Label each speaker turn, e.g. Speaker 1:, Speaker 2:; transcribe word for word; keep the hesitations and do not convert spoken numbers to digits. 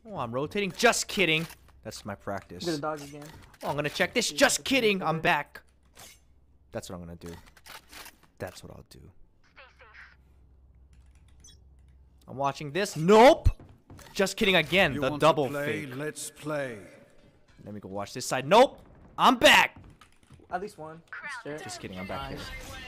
Speaker 1: Oh, I'm rotating. Just kidding. That's my practice.
Speaker 2: I'm gonna dodge again.
Speaker 1: Oh, I'm gonna check this. Just kidding. I'm back. That's what I'm gonna do. That's what I'll do. I'm watching this. Nope. Just kidding again.
Speaker 3: You
Speaker 1: the
Speaker 3: want
Speaker 1: double
Speaker 3: to play?
Speaker 1: fake.
Speaker 3: Let's play.
Speaker 1: Let me go watch this side. Nope. I'm back.
Speaker 2: At least one.
Speaker 1: Just kidding. I'm back here.